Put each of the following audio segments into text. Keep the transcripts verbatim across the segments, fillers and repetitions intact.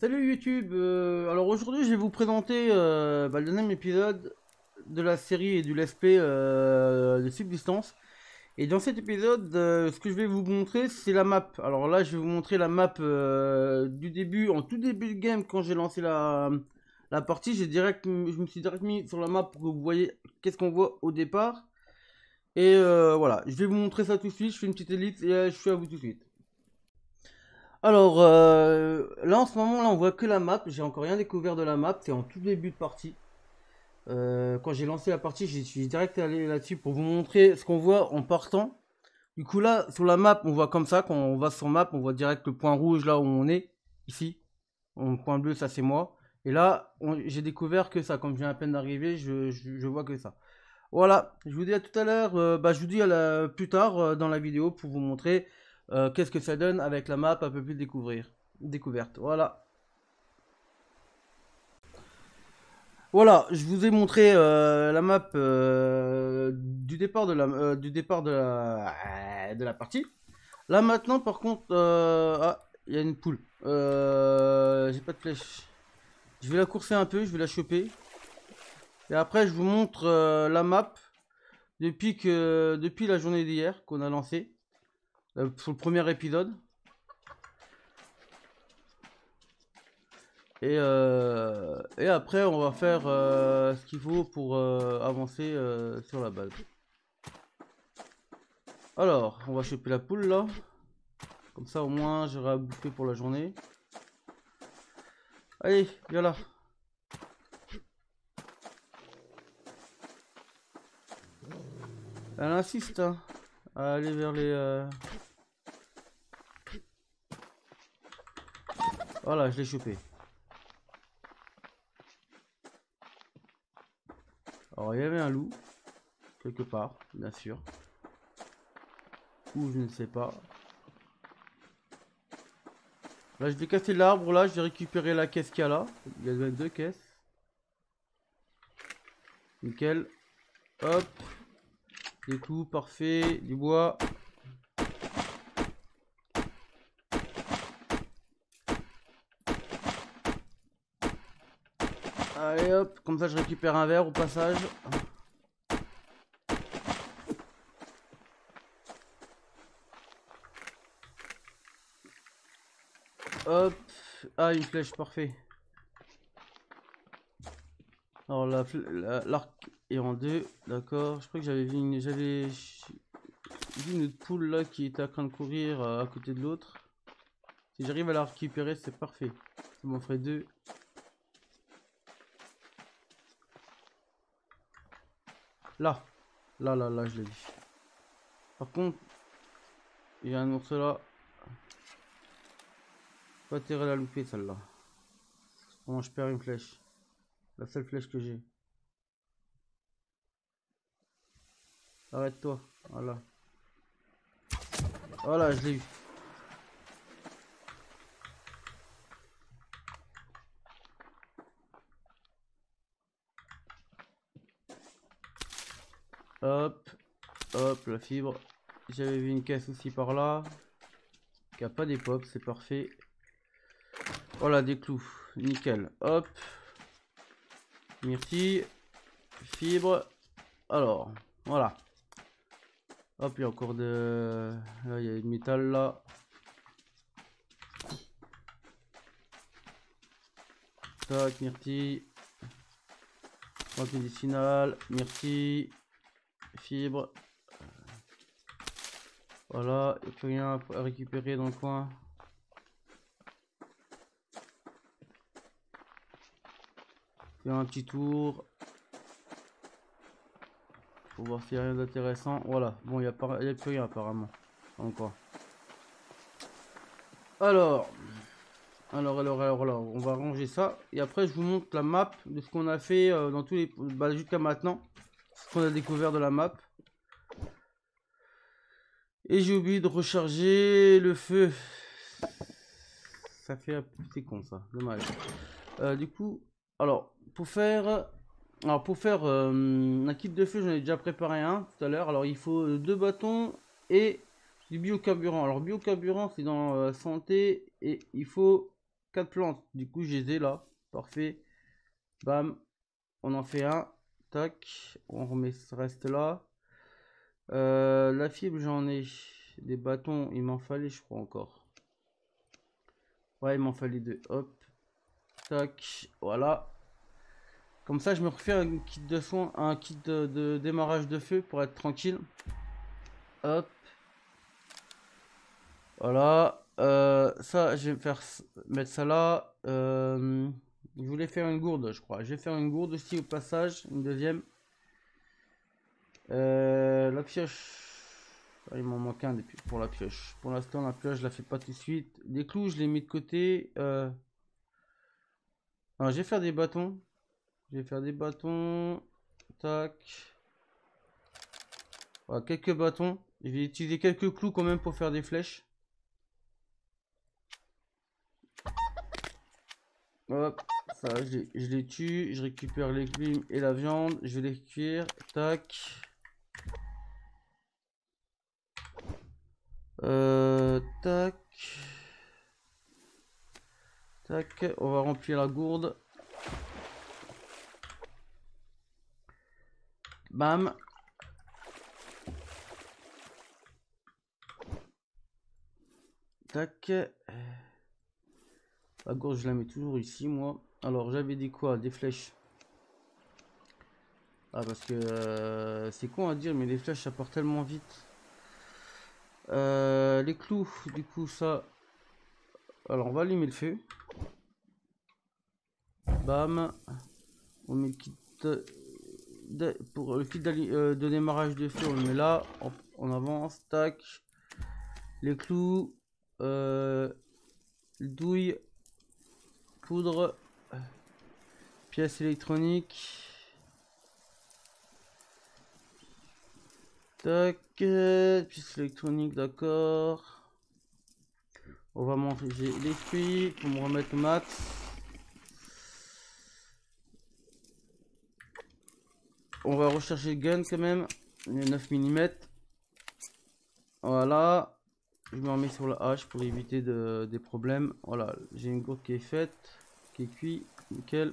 Salut YouTube, euh, alors aujourd'hui je vais vous présenter euh, bah, le deuxième épisode de la série et du let's play euh, de Subsistance. Et dans cet épisode, euh, ce que je vais vous montrer c'est la map. Alors là je vais vous montrer la map euh, du début, en tout début de game quand j'ai lancé la, la partie. J'ai direct, je me suis direct mis sur la map pour que vous voyez qu'est-ce qu'on voit au départ. Et euh, voilà, je vais vous montrer ça tout de suite, je fais une petite élite et euh, je suis à vous tout de suite. Alors, euh, là en ce moment, là on voit que la map. J'ai encore rien découvert de la map. C'est en tout début de partie. Euh, quand j'ai lancé la partie, je suis direct allé là-dessus pour vous montrer ce qu'on voit en partant. Du coup, là sur la map, on voit comme ça. Quand on va sur map, on voit direct le point rouge là où on est. Ici, en point bleu, ça c'est moi. Et là, j'ai découvert que ça. Comme je viens à peine d'arriver, je, je, je vois que ça. Voilà, je vous dis à tout à l'heure. Euh, bah, je vous dis à la, plus tard euh, dans la vidéo pour vous montrer. Euh, qu'est-ce que ça donne avec la map un peu plus découvrir, découverte. Voilà. Voilà, je vous ai montré euh, la map euh, du départ de la euh, du départ de la de la partie. Là maintenant, par contre, euh, ah, il y a une poule. Euh, J'ai pas de flèche. Je vais la courser un peu, je vais la choper. Et après, je vous montre euh, la map depuis que depuis la journée d'hier qu'on a lancé euh, sur le premier épisode. Et, euh, et après, on va faire euh, ce qu'il faut pour euh, avancer euh, sur la base. Alors, on va choper la poule là. Comme ça, au moins, j'aurai à bouffer pour la journée. Allez, viens là. Elle insiste hein, à aller vers les... Euh... Voilà, je l'ai chopé. Alors, il y avait un loup. Quelque part, bien sûr. Ou je ne sais pas. Là, je vais casser l'arbre. Là, je vais récupérer la caisse qu'il y a là. Il y a deux caisses. Nickel. Hop. Des coups, parfait. Du bois. Allez hop, comme ça je récupère un verre au passage. Hop. Ah, une flèche, parfait. Alors l'arc la, la, est en deux, d'accord. Je crois que j'avais vu une, j'avais vu une poule là qui était en train de courir euh, à côté de l'autre. Si j'arrive à la récupérer, c'est parfait. Ça m'en ferait deux. Là, là, là, là, je l'ai vu. Par contre, il y a un ours là. Pas intérêt à la louper celle-là. Comment je perds une flèche? La seule flèche que j'ai. Arrête-toi. Voilà. Voilà, je l'ai eu. Hop. Hop, la fibre. J'avais vu une caisse aussi par là. Qui a pas des pops, c'est parfait. Voilà, des clous. Nickel. Hop. Myrtille. Fibre. Alors, voilà. Hop, il y a encore de... Là, il y a du métal là. Tac, myrtille. Plante médicinale. Myrtille. Fibre. Voilà, il n'y a plus rien à récupérer dans le coin. Faire un petit tour. Pour voir s'il n'y a rien d'intéressant. Voilà, bon, il n'y a, pas... a plus rien apparemment. Encore. Alors, alors, alors, alors, alors, on va ranger ça. Et après, je vous montre la map de ce qu'on a fait euh, dans tous les... Bah, jusqu'à maintenant. Ce qu'on a découvert de la map. Et j'ai oublié de recharger le feu. Ça fait un petit con ça, dommage. Euh, du coup, alors, pour faire... Alors pour faire euh, un kit de feu, j'en ai déjà préparé un tout à l'heure. Alors il faut deux bâtons et du biocarburant. Alors biocarburant c'est dans euh, santé et il faut quatre plantes. Du coup, je les ai là. Parfait. Bam. On en fait un. Tac. On remet ce reste là. Euh, la fibre, j'en ai. Des bâtons, il m'en fallait, je crois, encore. Ouais, il m'en fallait deux. Hop. Tac. Voilà. Comme ça, je me refais un kit de soin, un kit de, de démarrage de feu pour être tranquille. Hop. Voilà. Euh, ça, je vais faire mettre ça là. Euh, je voulais faire une gourde, je crois. Je vais faire une gourde aussi au passage, une deuxième. Euh, la pioche. Ah, il m'en manque un depuis pour la pioche. Pour l'instant, la pioche, je la fais pas tout de suite. Les clous, je les mets de côté. Euh... Alors, je vais faire des bâtons. Je vais faire des bâtons. Tac. Voilà, quelques bâtons. Je vais utiliser quelques clous quand même pour faire des flèches. Hop, ça, je les, je les tue. Je récupère les légumes et la viande. Je vais les cuire. Tac. Euh, tac. Tac. On va remplir la gourde. Bam. Tac. La gourde, je la mets toujours ici, moi. Alors, j'avais dit quoi? Des flèches. Ah, parce que euh, c'est con à dire, mais les flèches, ça part tellement vite. Euh, les clous, du coup, ça. Alors, on va allumer le feu. Bam. On met le kit de, de- pour le kit euh, de démarrage de feu, on le met là. On, on avance. Tac. Les clous. Euh, douille. Poudre. Pièces électroniques. Tac. Pièces électroniques, d'accord. On va manger les fruits pour me remettre au max. On va rechercher le gun quand même. Les neuf millimètres. Voilà. Je me remets sur la hache pour éviter de, des problèmes. Voilà. J'ai une gourde qui est faite. Qui est cuite. Nickel.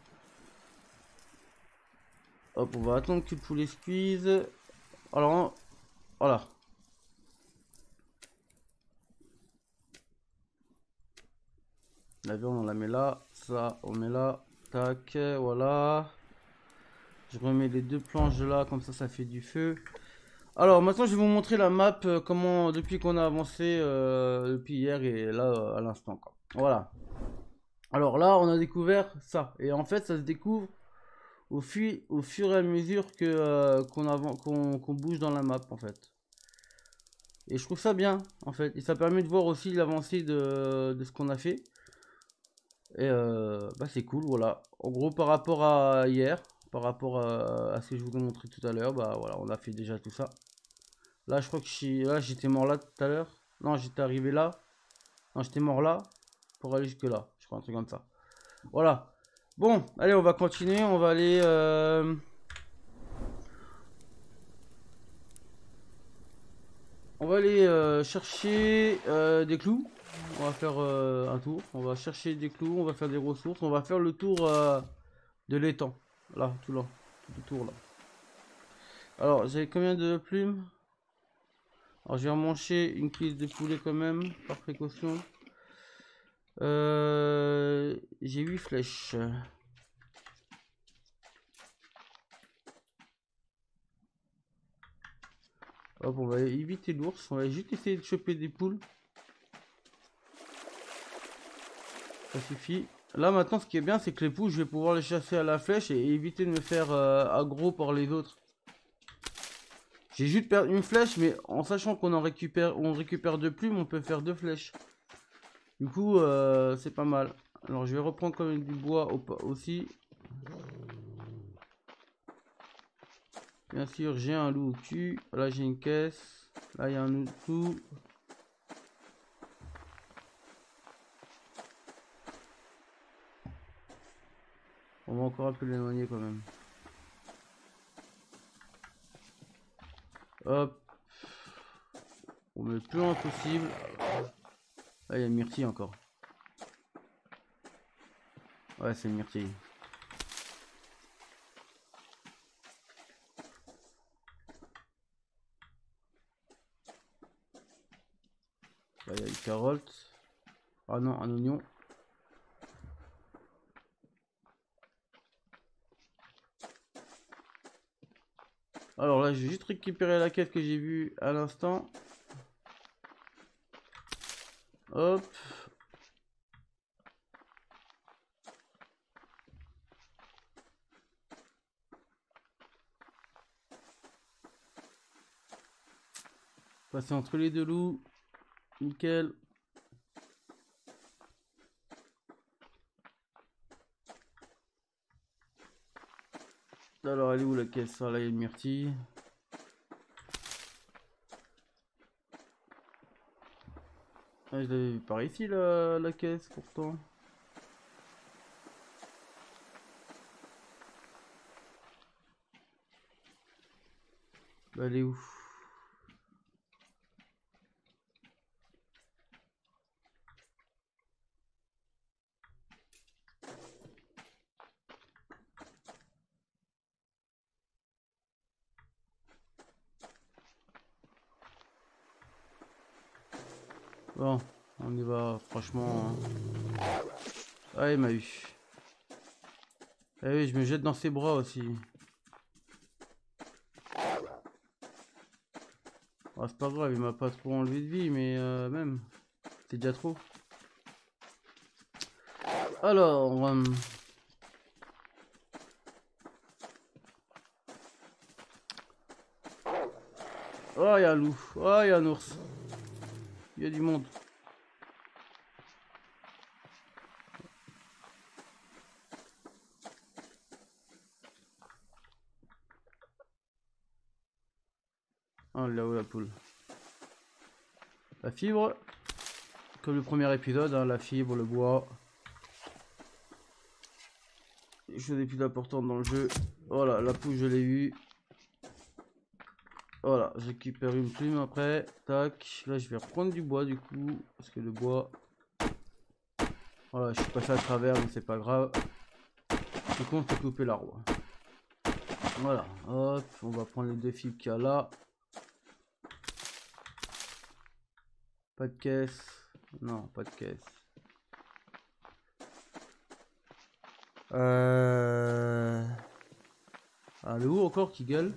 Hop, on va attendre que le poulet se cuise. Alors, voilà. La viande, on la met là. Ça, on met là. Tac, voilà. Je remets les deux planches de là, comme ça, ça fait du feu. Alors, maintenant, je vais vous montrer la map, euh, comment, depuis qu'on a avancé, euh, depuis hier et là, euh, à l'instant. Voilà. Alors là, on a découvert ça. Et en fait, ça se découvre au, fu au fur et à mesure que euh, qu'on qu'on qu'on bouge dans la map, en fait. Et je trouve ça bien, en fait. Et ça permet de voir aussi l'avancée de, de ce qu'on a fait. Et euh, bah c'est cool, voilà. En gros, par rapport à hier, par rapport à, à ce que je vous ai montré tout à l'heure, bah voilà, on a fait déjà tout ça. Là, je crois que je suis, là, j'étais mort là tout à l'heure. Non, j'étais arrivé là. Non, j'étais mort là pour aller jusque là. Je crois un truc comme ça. Voilà. Bon, allez, on va continuer. On va aller. Euh... On va aller euh, chercher euh, des clous. On va faire euh, un tour. On va chercher des clous. On va faire des ressources. On va faire le tour euh, de l'étang. Là, tout là. Tout le tour là. Alors, j'ai combien de plumes? Alors, je vais remancher une cuisse de poulet quand même, par précaution. Euh, j'ai huit flèches. Hop, on va éviter l'ours. On va juste essayer de choper des poules. Ça suffit. Là, maintenant, ce qui est bien, c'est que les poules, je vais pouvoir les chasser à la flèche et éviter de me faire euh, aggro par les autres. J'ai juste perdu une flèche, mais en sachant qu'on en récupère, on récupère deux plumes, on peut faire deux flèches. Du coup, euh, c'est pas mal. Alors, je vais reprendre quand même du bois aussi. Bien sûr, j'ai un loup au cul. Là, j'ai une caisse. Là, il y a un autre loup. On va encore un peu l'éloigner quand même. Hop. On met le plus loin possible. Là, il y a Myrtille encore. Ouais, c'est une myrtille. Là, il y a une carotte. Ah non, un oignon. Alors là, j'ai juste récupéré la quête que j'ai vue à l'instant. Hop. Passer entre les deux loups. Nickel. Alors, elle est où la caisse? Ah, là, il y a une myrtille. Ah, je l'avais vu par ici, la, la caisse, pourtant. Bah, elle est où? Bon, on y va, franchement. Hein. Ah, il m'a eu. Ah oui, je me jette dans ses bras aussi. Ah, c'est pas grave, il m'a pas trop enlevé de vie, mais euh, même, c'est déjà trop. Alors... Euh... Oh, il y a un loup. Oh, il y a un ours. Il y a du monde. Oh, là-haut la poule. La fibre. Comme le premier épisode, hein, la fibre, le bois. Les choses les plus importantes dans le jeu. Voilà, la poule, je l'ai eu. Voilà, je récupère une plume après. Tac. Là, je vais reprendre du bois du coup. Parce que le bois... Voilà, je suis passé à travers, mais c'est pas grave. Du coup, on peut couper l'arbre. Voilà, hop, on va prendre les deux fibres qu'il y a là. Pas de caisse. Non, pas de caisse. Euh... Ah, le où encore qui gueule?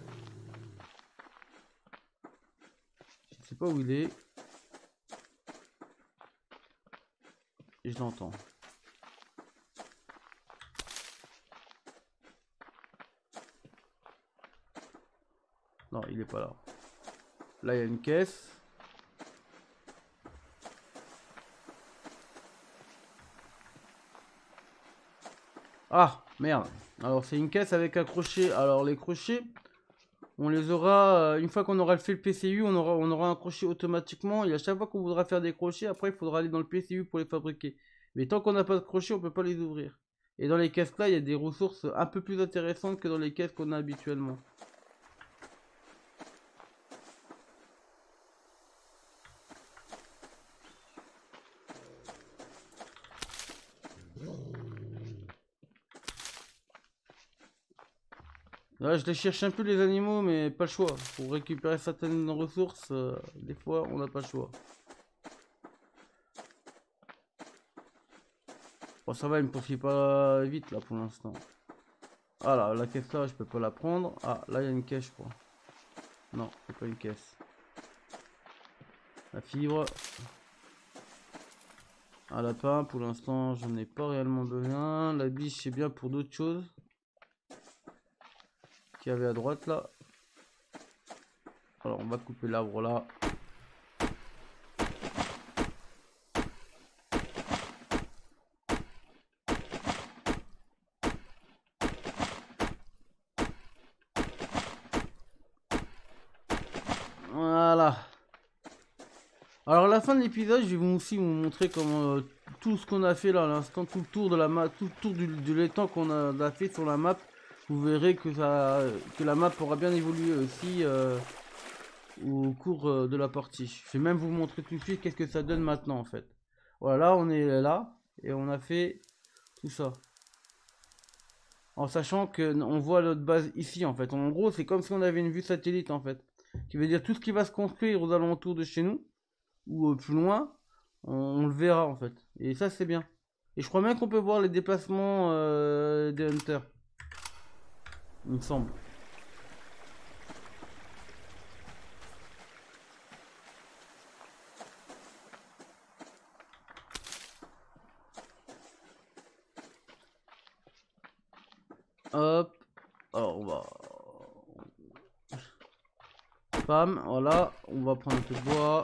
Je sais pas où il est. Et je l'entends. Non, il est pas là. Là, il y a une caisse. Ah, merde. Alors, c'est une caisse avec un crochet. Alors, les crochets, on les aura... Euh, une fois qu'on aura fait le P C U, on aura, on aura un crochet automatiquement. Et à chaque fois qu'on voudra faire des crochets, après, il faudra aller dans le P C U pour les fabriquer. Mais tant qu'on n'a pas de crochet, on peut pas les ouvrir. Et dans les caisses là, il y a des ressources un peu plus intéressantes que dans les caisses qu'on a habituellement. Là, je les cherche un peu les animaux, mais pas le choix. Pour récupérer certaines ressources, euh, des fois, on n'a pas le choix. Bon, ça va, il me poursuit pas vite là pour l'instant. Ah là, la caisse là, je peux pas la prendre. Ah, là, il y a une caisse, je crois. Non, c'est pas une caisse. La fibre. Un lapin, pour l'instant, j'en ai pas réellement besoin. La biche, c'est bien pour d'autres choses. Qu'il y avait à droite là. Alors, on va couper l'arbre là. Voilà. Alors à la fin de l'épisode, je vais vous aussi vous montrer comment euh, tout ce qu'on a fait là à l'instant, tout le tour de la map, tout le tour du, de l'étang qu'on a, a fait sur la map. Vous verrez que ça, que la map aura bien évolué aussi euh, au cours euh, de la partie. Je vais même vous montrer tout de suite qu'est-ce que ça donne maintenant en fait. Voilà, on est là et on a fait tout ça. En sachant que on voit notre base ici en fait. En gros, c'est comme si on avait une vue satellite en fait. Qui veut dire tout ce qui va se construire aux alentours de chez nous, ou plus loin, on, on le verra en fait. Et ça c'est bien. Et je crois même qu'on peut voir les déplacements euh, des hunters. Il me semble. Hop. Alors on va... Bam, voilà. On va prendre un peu de bois.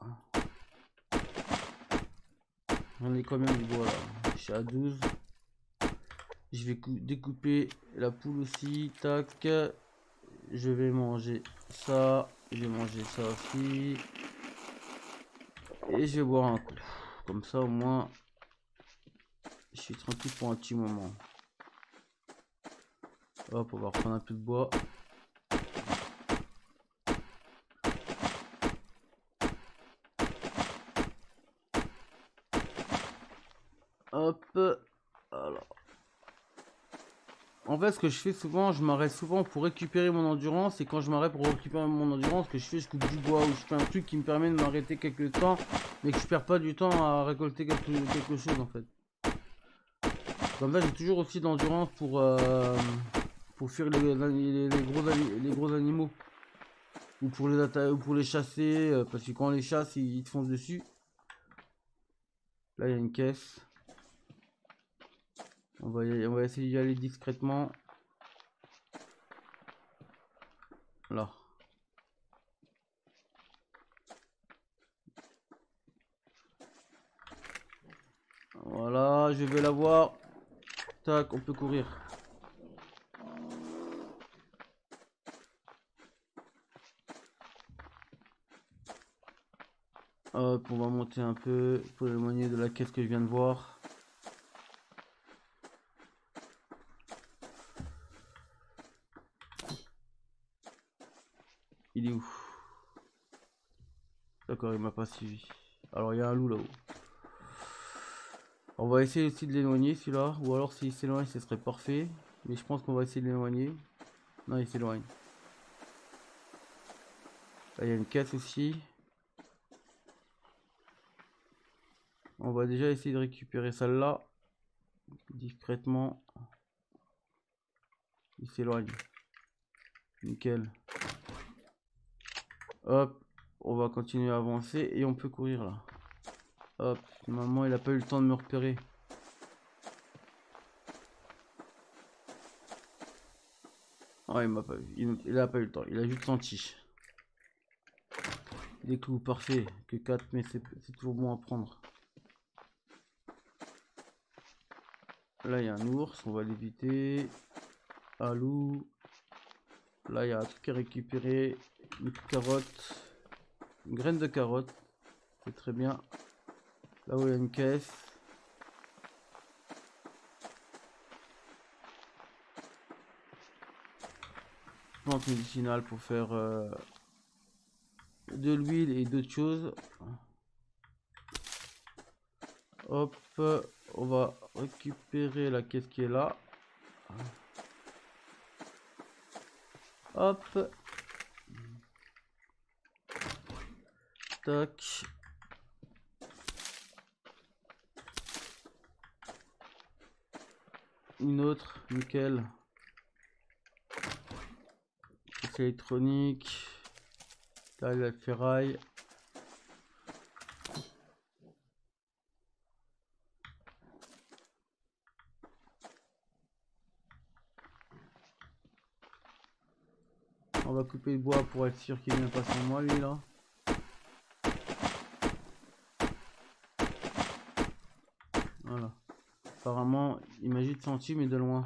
On est combien de bois là? Je suis à douze. Je vais découper la poule aussi. Tac. Je vais manger ça. Je vais manger ça aussi. Et je vais boire un coup. Comme ça au moins je suis tranquille pour un petit moment. Hop, on va reprendre un peu de bois. Hop. Alors. En fait, ce que je fais souvent, je m'arrête souvent pour récupérer mon endurance. Et quand je m'arrête pour récupérer mon endurance, ce que je fais, je coupe du bois ou je fais un truc qui me permet de m'arrêter quelques temps. Mais que je perds pas du temps à récolter quelque, quelque chose en fait. Comme ça, j'ai toujours aussi de l'endurance pour, euh, pour fuir les, les, les, gros, les gros animaux. Ou pour les attaquer, ou pour les chasser. Euh, parce que quand on les chasse, ils, ils te foncent dessus. Là, il y a une caisse. On va, y, on va essayer d'y aller discrètement. Là. Voilà, je vais la voir. Tac, on peut courir. Hop, on va monter un peu pour l'éloigner de la caisse que je viens de voir. Il est où? D'accord, il m'a pas suivi. Alors il y a un loup là-haut. On va essayer aussi de l'éloigner celui-là. Ou alors s'il s'éloigne ce serait parfait. Mais je pense qu'on va essayer de l'éloigner. Non, il s'éloigne. Là il y a une caisse aussi. On va déjà essayer de récupérer celle-là. Discrètement. Il s'éloigne. Nickel. Hop. On va continuer à avancer et on peut courir là. Hop. Normalement il a pas eu le temps de me repérer. Oh, il m'a pas vu. Il, il a pas eu le temps. Il a juste senti. Des clous, parfait. Que quatre, mais c'est toujours bon à prendre. Là, il y a un ours. On va l'éviter. Un loup. Là, il y a un truc à récupérer. Une carotte. Une graine de carotte. C'est très bien. Là où il y a une caisse. Plante médicinale pour faire euh, de l'huile et d'autres choses. Hop, on va récupérer la caisse qui est là. Hop. Tac. Une autre, nickel. C'est électronique. Là, la ferraille. On va couper le bois pour être sûr qu'il vient pas sur moi, lui là. Voilà. Apparemment, il m'a juste senti, mais de loin.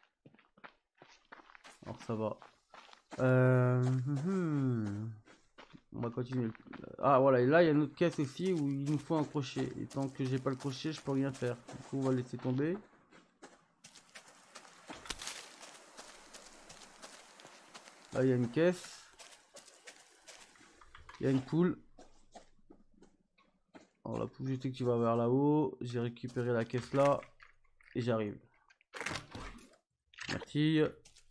Alors ça va. Euh... On va continuer. Ah voilà, et là il y a une autre caisse aussi où il nous faut un crochet. Et tant que j'ai pas le crochet, je peux rien faire. Du coup, on va laisser tomber. Là il y a une caisse. Il y a une poule. Alors la poule, je sais que tu vas vers là-haut. J'ai récupéré la caisse là. Et j'arrive. tortille.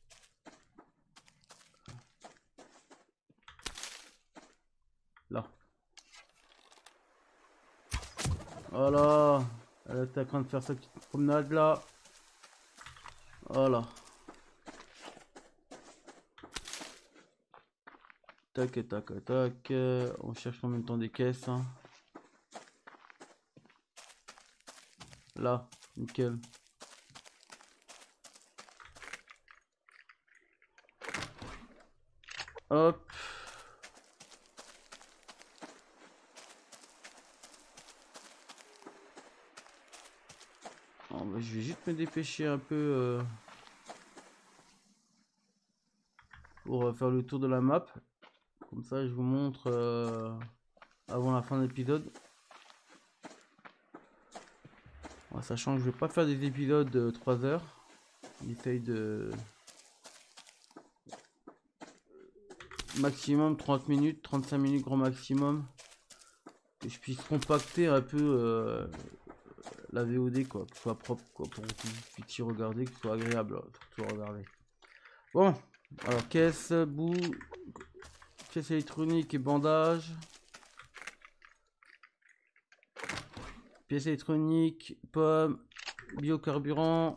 Là. Voilà. Elle est en train de faire sa petite promenade là. Voilà. Tac, tac, tac. On cherche en même temps des caisses. Hein. Là, nickel. Hop. Oh, bah, je vais juste me dépêcher un peu euh, pour euh, faire le tour de la map. Comme ça, je vous montre euh, avant la fin de l'épisode. Ouais, sachant que je vais pas faire des épisodes de trois heures. J'essaye de maximum trente minutes, trente-cinq minutes grand maximum. Que je puisse compacter un peu euh, la V O D quoi, que ce soit propre quoi, pour que vous puissiez regarder, que ce soit agréable pour regarder. Bon, alors caisse, bout, caisse électronique et bandage. Pièces électroniques, pommes, biocarburant.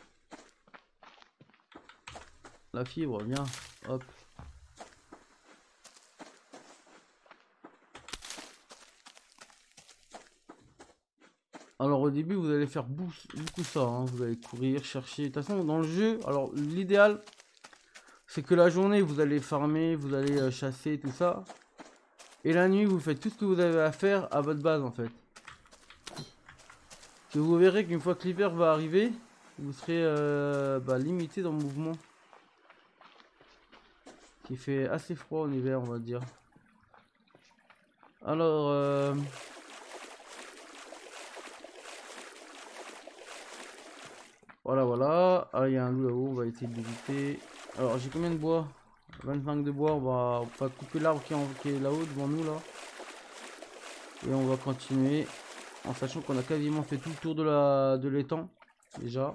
La fibre, bien, hop. Alors au début vous allez faire beaucoup, beaucoup ça, hein. Vous allez courir, chercher. De toute façon dans le jeu, alors l'idéal c'est que la journée vous allez farmer, vous allez euh, chasser tout ça. Et la nuit vous faites tout ce que vous avez à faire à votre base en fait. Que vous verrez qu'une fois que l'hiver va arriver, vous serez euh, bah, limité dans le mouvement. Qui fait assez froid en hiver on va dire. Alors... Euh... Voilà, voilà. Ah, il y a un loup là-haut, on va essayer de l'éviter. Alors, j'ai combien de bois? vingt-cinq de bois, on va, on va couper l'arbre qui, qui est là-haut devant nous, là. Et on va continuer, en sachant qu'on a quasiment fait tout le tour de la de l'étang, déjà.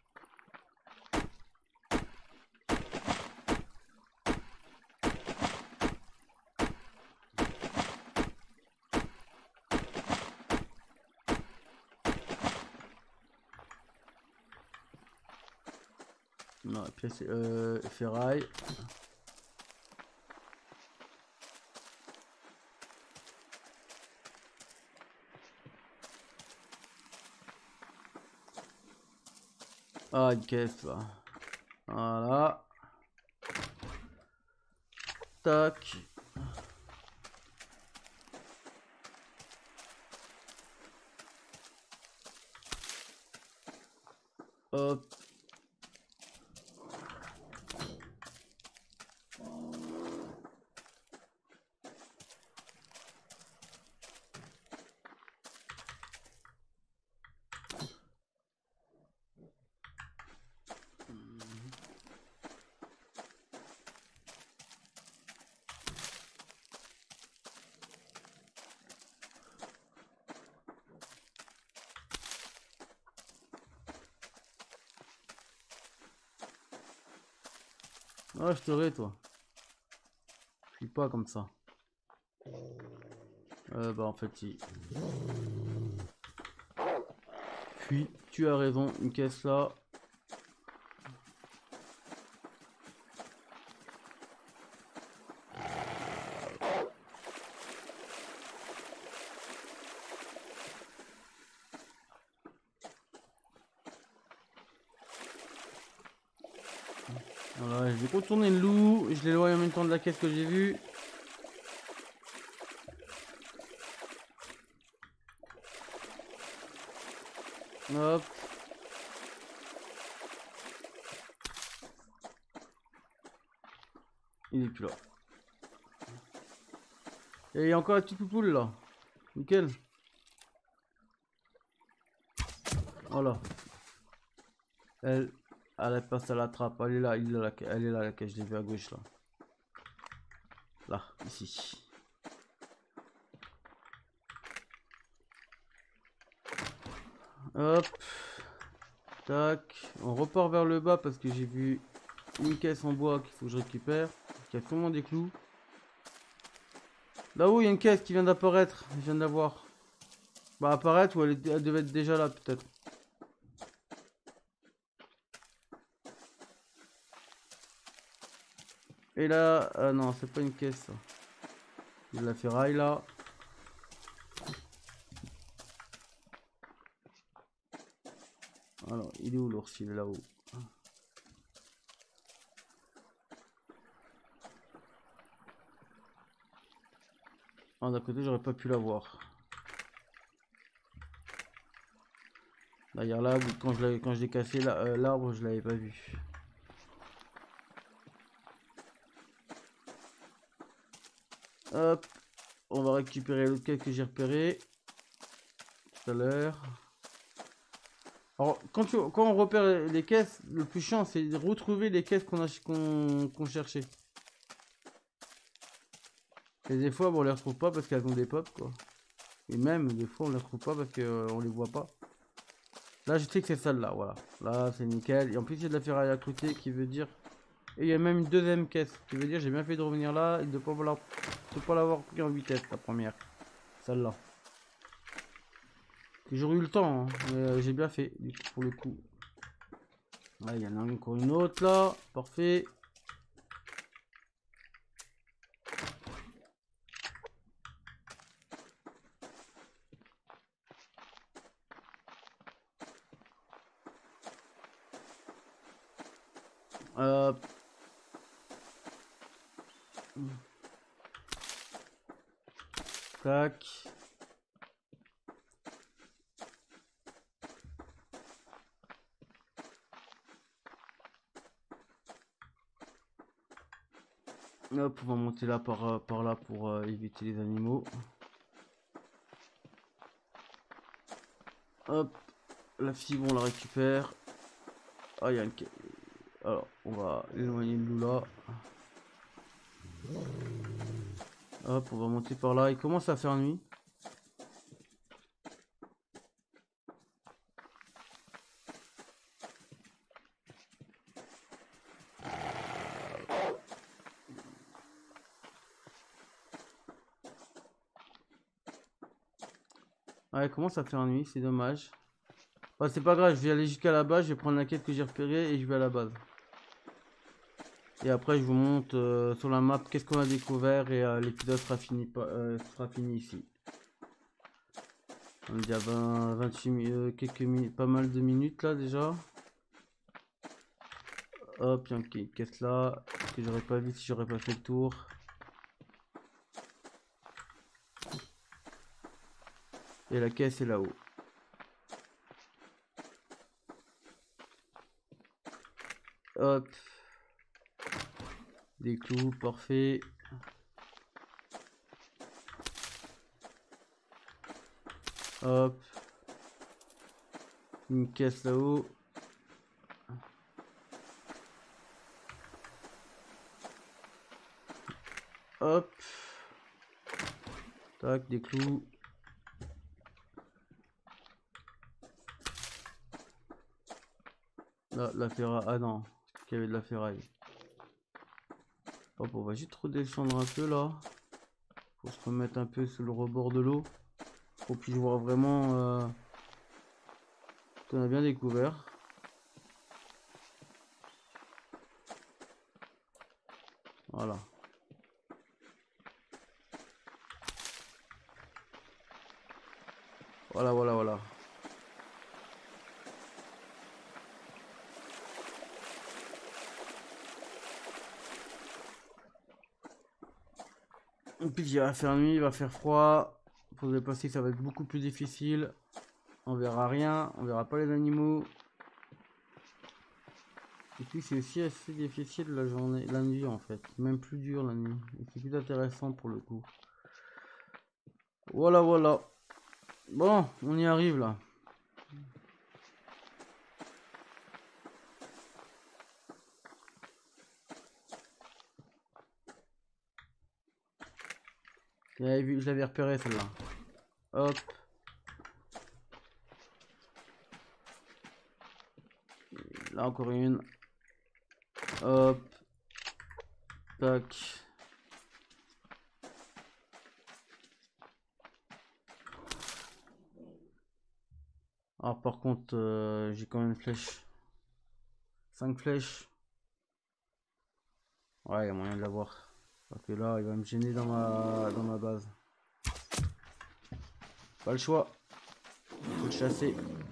Non, pièce, euh, ferraille. Ah, une caisse là. Voilà. Tac. Hop. Ah, je te toi. Je suis pas comme ça. Euh, bah en fait, il... Puis, tu as raison, une caisse là. Voilà, je vais contourner le loup, je l'éloigne en même temps de la caisse que j'ai vue. Hop. Il est plus là. Et il y a encore la petite poupoule là. Nickel. Voilà. Elle, elle passe à la trappe. Elle est là, il est là, elle est là, la cache, je l'ai vue à gauche là. Là, ici. Hop. Tac. On repart vers le bas parce que j'ai vu une caisse en bois qu'il faut que je récupère. Il y a sûrement des clous. Là-haut, il y a une caisse qui vient d'apparaître. Je viens de la voir. Bah, apparaître ou elle, est- elle devait être déjà là, peut-être. Et là, ah non, c'est pas une caisse. Ça. Il y a de la ferraille là. Alors, il est où l'ours? Il est là-haut. Ah, d'un côté, j'aurais pas pu la voir. D'ailleurs, là, quand je l'ai quand je l'ai cassé, l'arbre, je l'avais pas vu. Hop, on va récupérer l'autre caisse que j'ai repéré tout à l'heure. Alors, quand, tu, quand on repère les caisses, le plus chiant, c'est de retrouver les caisses qu'on a qu'on qu'on cherchait. Et des fois, bon, on les retrouve pas parce qu'elles ont des pops, quoi. Et même, des fois, on les retrouve pas parce qu'on euh, les voit pas. Là, je sais que c'est celle-là, voilà. Là, c'est nickel. Et en plus, il y a de la ferraille à côté qui veut dire... Et il y a même une deuxième caisse. Qui veut dire j'ai bien fait de revenir là et de ne pas l'avoir pris en vitesse, la première. Celle-là. J'aurais eu le temps, hein, mais euh, j'ai bien fait, du coup, pour le coup. Ouais, il y en a encore une autre, là. Parfait. Euh... Tac. Hop, on va monter là par, euh, par là pour euh, éviter les animaux. Hop, la fibre on la récupère. Ah, il y a une... Alors, on va éloigner le loup là. Hop, on va monter par là. Il commence à faire nuit. Ouais, il commence à faire nuit, c'est dommage. Ouais, c'est pas grave, je vais aller jusqu'à la base, je vais prendre la quête que j'ai repérée et je vais à la base. Et après, je vous montre euh, sur la map qu'est-ce qu'on a découvert et euh, l'épisode sera fini, euh, sera fini ici. On est déjà vingt, vingt-huit, euh, quelques minutes, pas mal de minutes là déjà. Hop, il y a une caisse là que j'aurais pas vu si j'aurais pas fait le tour. Et la caisse est là-haut. Hop. Des clous, parfait. Hop. Une caisse là-haut. Hop. Tac, des clous. Là, la ferraille. Ah non, il y avait de la ferraille. Hop, on va juste redescendre un peu là. Faut se remettre un peu sur le rebord de l'eau. Pour qu'on puisse voir vraiment euh, qu'on a bien découvert. Voilà. Voilà, voilà, voilà. Et puis il va faire nuit, il va faire froid. Pour se déplacer, ça va être beaucoup plus difficile. On verra rien, on verra pas les animaux. Et puis c'est aussi assez difficile la journée, la nuit en fait. Même plus dur la nuit. C'est plus intéressant pour le coup. Voilà, voilà. Bon, on y arrive là. Je l'avais vu, je l'avais repéré celle-là. Hop. Là encore une. Hop. Tac. Alors par contre, euh, j'ai quand même une flèche. cinq flèches. Ouais, il y a moyen de l'avoir. Parce que là, il va me gêner dans ma, dans ma base. Pas le choix. Faut le chasser.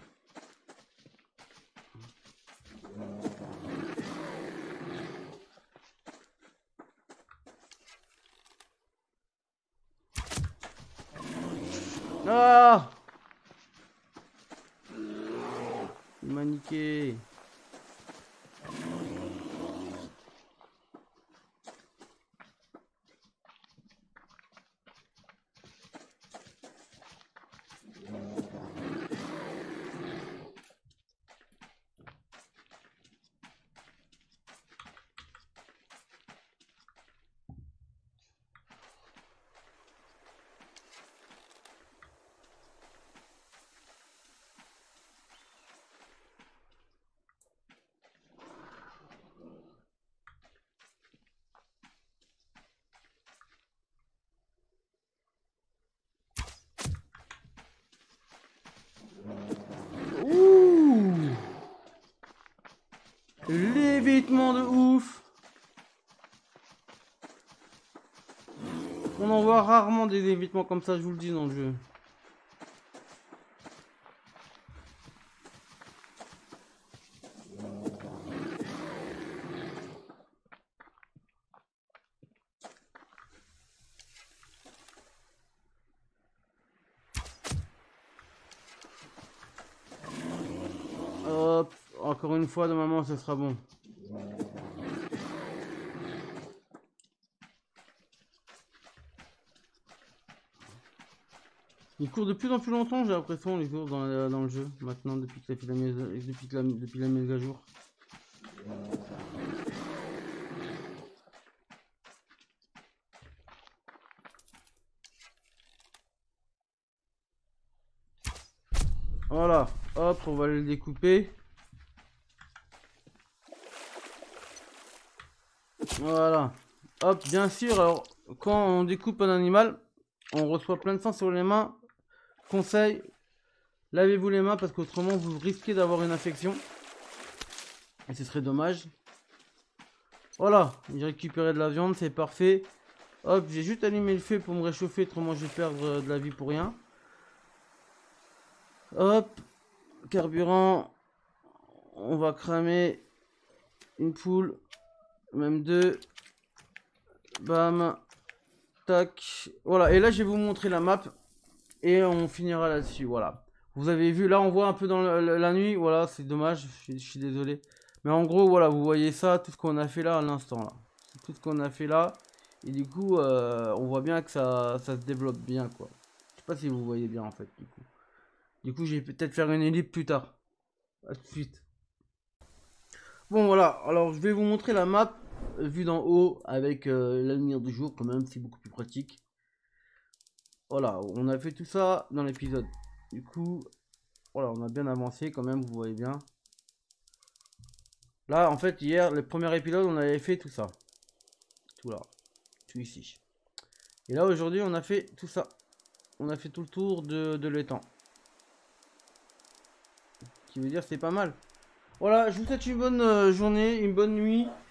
Ah! Il m'a niqué. Ouh! L'évitement de ouf! On en voit rarement des évitements comme ça, je vous le dis dans le jeu. Hop, encore une fois, normalement, ce sera bon. Il court de plus en plus longtemps, j'ai l'impression, les ours dans, dans le jeu, maintenant, depuis que, la mise, depuis, que la, depuis la mise à jour. Voilà, hop, on va aller le découper. Voilà, hop, bien sûr, alors, quand on découpe un animal, on reçoit plein de sang sur les mains. Conseil, lavez-vous les mains parce qu'autrement vous risquez d'avoir une infection. Et ce serait dommage. Voilà, j'ai récupéré de la viande, c'est parfait. Hop, j'ai juste allumé le feu pour me réchauffer, autrement je vais perdre de la vie pour rien. Hop, carburant. On va cramer une poule, même deux. Bam, tac. Voilà, et là je vais vous montrer la map. Et on finira là-dessus, voilà. Vous avez vu, là on voit un peu dans la, la, la nuit, voilà, c'est dommage, je suis, je suis désolé. Mais en gros, voilà, vous voyez ça, tout ce qu'on a fait là à l'instant, là. Tout ce qu'on a fait là. Et du coup, euh, on voit bien que ça, ça se développe bien, quoi. Je sais pas si vous voyez bien, en fait, du coup. Du coup, je vais peut-être faire une ellipse plus tard. A tout de suite. Bon, voilà, alors je vais vous montrer la map, euh, vue d'en haut, avec euh, la lumière du jour, quand même, c'est beaucoup plus pratique. Voilà, on a fait tout ça dans l'épisode. Du coup, voilà, on a bien avancé quand même, vous voyez bien. Là, en fait, hier, le premier épisode, on avait fait tout ça. Tout là. Tout ici. Et là, aujourd'hui, on a fait tout ça. On a fait tout le tour de, de l'étang. Ce qui veut dire c'est pas mal. Voilà, je vous souhaite une bonne euh, journée, une bonne nuit.